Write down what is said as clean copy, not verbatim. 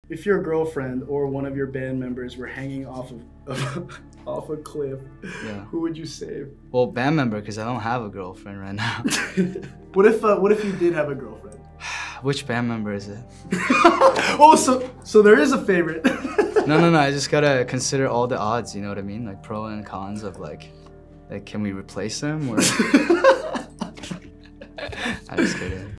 If your girlfriend or one of your band members were hanging off of off a cliff, Yeah. who would you save? Well, band member, because I don't have a girlfriend right now. What if you did have a girlfriend? Which band member is it? Oh, so there is a favorite. No, I just gotta consider all the odds, you know what I mean? Like pro and cons of like can we replace them or? I'm just kidding.